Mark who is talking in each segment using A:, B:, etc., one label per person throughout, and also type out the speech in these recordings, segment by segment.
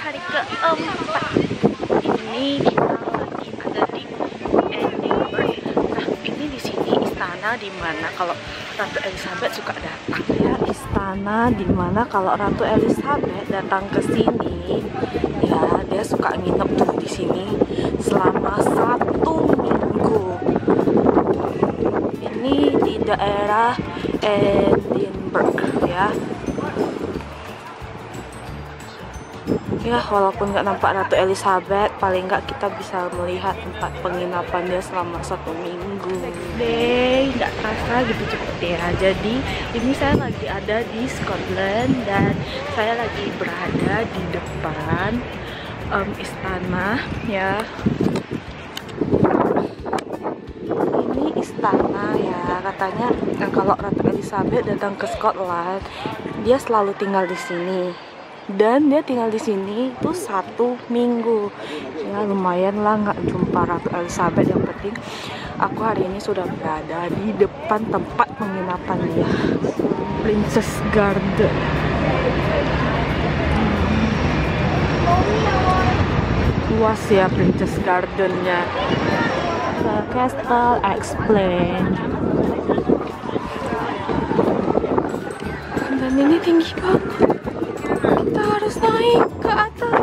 A: hari keempat. Ini kita lagi ada di Edinburgh. Nah, ini di sini istana dimana kalau Ratu Elizabeth suka datang. Ya, istana dimana kalau Ratu Elizabeth datang ke sini, ya dia suka nginep tuh di sini selama 1 minggu. Ini di daerah Edinburgh ya. Ya, walaupun nggak nampak Ratu Elizabeth, paling nggak kita bisa melihat tempat penginapan dia selama 1 minggu. Deh, nggak terasa gitu cepet ya. Jadi ini saya lagi ada di Scotland dan saya lagi berada di depan istana ya. Ini istana ya, katanya kalau Ratu Elizabeth datang ke Scotland, dia selalu tinggal di sini. Dan dia tinggal di sini tuh 1 minggu. Ya lumayan lah nggak jumpa Ratu Elizabeth. Yang penting aku hari ini sudah berada di depan tempat penginapan dia, Princess Garden. Luas ya Princess Gardennya. The Castle Explain. Dan ini tinggi banget. Kita harus naik ke atas,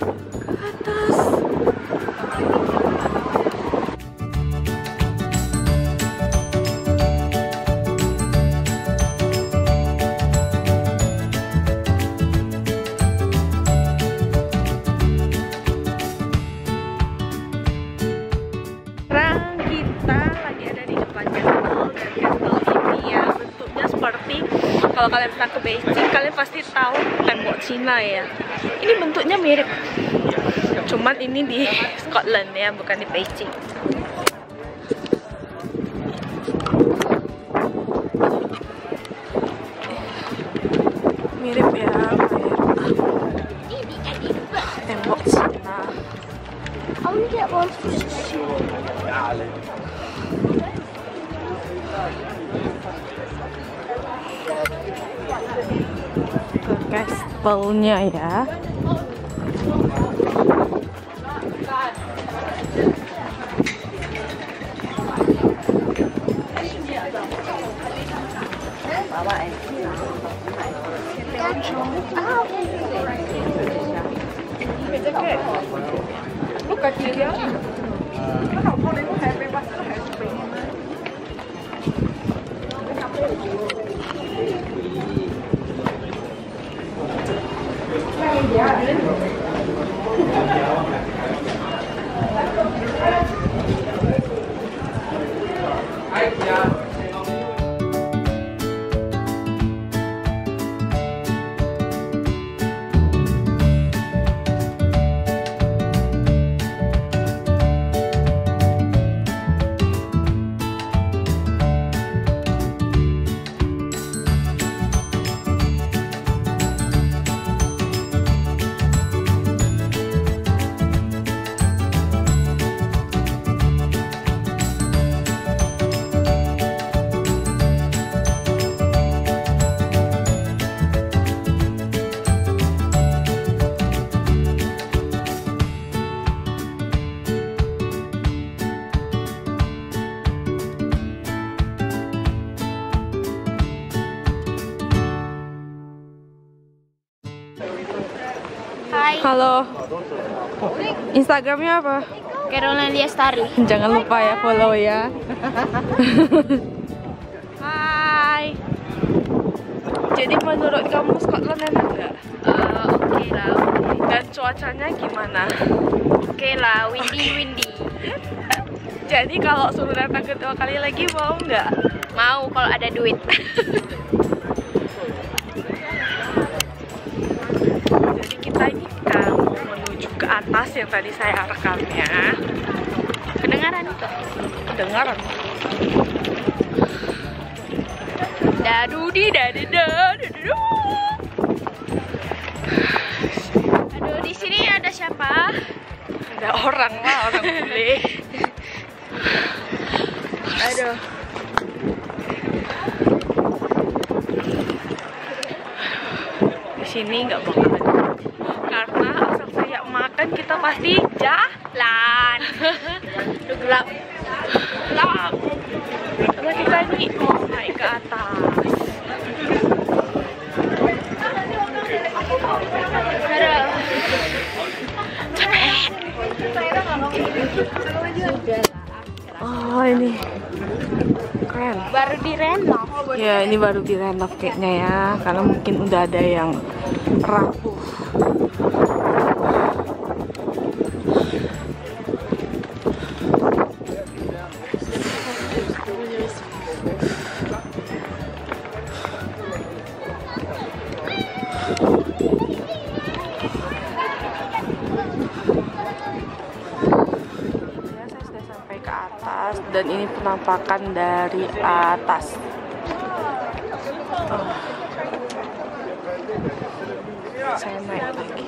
A: Sekarang kita lagi ada di depan castle, dan castle ini ya bentuknya seperti, kalau kalian pernah ke Beijing, kalian pasti tahu tembok Cina ya. Ini bentuknya mirip, cuman ini di Scotland ya, bukan di Beijing. Mirip ya, kayak tembok Cina. Ke castle-nya ya.
B: Hai,
A: Halo, Instagramnya apa?
B: Caroline Liestari.
A: Jangan lupa ya follow ya. Hai. Jadi menurut kamu Scotland enak nggak?
B: Oke lah.
A: Dan cuacanya gimana?
B: Oke lah, windy.
A: Jadi kalau suruh datang kedua kali lagi mau nggak?
B: Mau kalau ada duit.
A: Jadi kita ini kan menuju ke atas yang tadi saya rekamnya.
B: Kedengaran itu?
A: Kedengaran.
B: Dadudi dadida. Aduh, di sini ada siapa?
A: Ada orang lah, orang bule.
B: Aduh.
A: Di sini nggak bakalan karena asap
B: Gelap. Gelap. Karena kita ini mau naik ke atas. Aduh. Capek.
A: Oh, ini keren.
B: Baru direnov.
A: Ya, ini baru direnov kayaknya ya, karena mungkin udah ada yang rapuh. Dan ini penampakan dari atas. Saya naik lagi.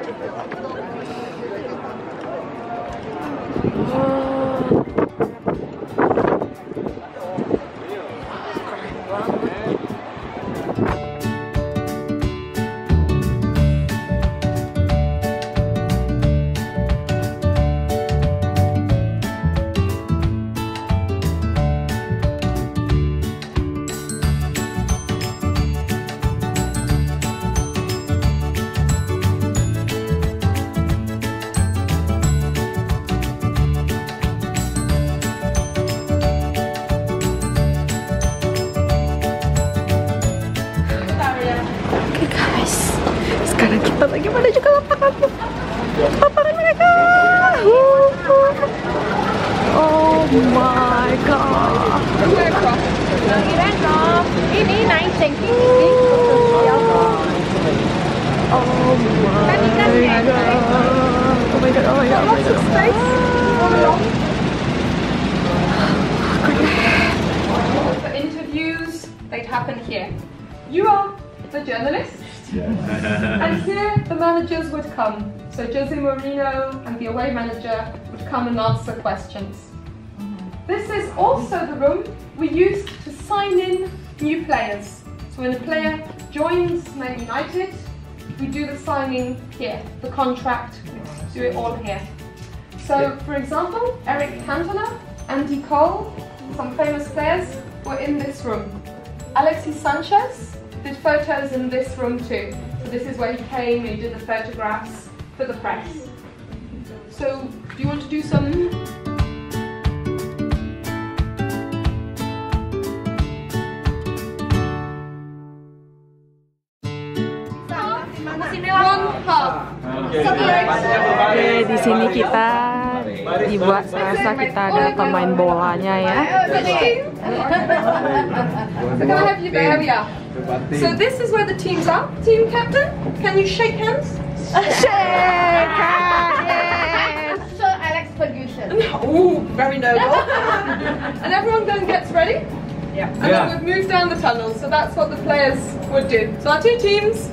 A: Keren banget. Sekarang kita lagi menuju ke lapangan mereka. Oh my god.
B: Lagi renov. Ini naik tanki.
A: Oh my god.
B: Lots of space.
C: For interviews, they'd happen here. You are the journalists. And here the managers would come. So Jose Mourinho and the away manager would come and answer questions. This is also the room we used to sign in new players. So when a player joins Man United, we do the signing here, the contract, do it all here. So for example, Eric Cantona, Andy Cole, some famous players were in this room. Alexis Sanchez did photos in this room too. So this is where he came and he did the photographs for the press. So do you want to do some? One half.
A: Oke, di sini kita dibuat serasa kita ada pemain bolanya ya.
C: So can I have you there? Yeah. So this is where the teams are. Team captain, can you shake hands?
A: Shake hands.
B: Sir Alex Ferguson.
C: Ooh, very noble. And everyone then gets ready.
A: Yeah.
C: And then we've moved down the tunnel. So that's what the players would do. So our two teams.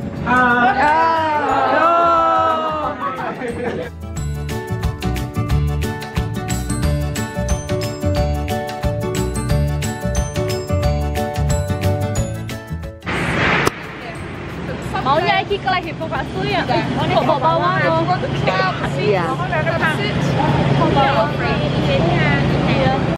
B: Maunya Eki ke lagi buka su ya. Kok bawa lo?
C: Everyone, the crowd, see,
A: Iya.
C: sit.
B: Bawa. Iya.